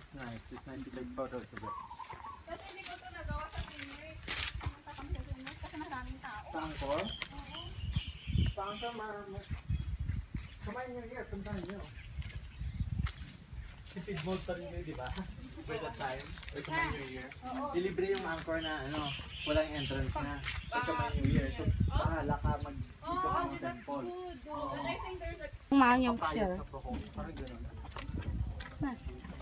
nice. It's nice to take photos of it. Kasi hindi ko ito nagawa sa Pinoy. Pumunta kami sa Pinoy kasi maraming tao. Sa Angkor? Oo. Sa Angkor, kumain nyo here. Puntahan nyo. Tipid mode pa rin kayo, di ba? By that time, or kumain nyo here. Oo. Ilibre yung Angkor na walang entrance na. Pag kumain nyo here. So, bahala ka mag-ikot Oo, ng that's temples. good. But I think there's a Mayong Papayas sure. sa Bohol. Parang gano'n. Na.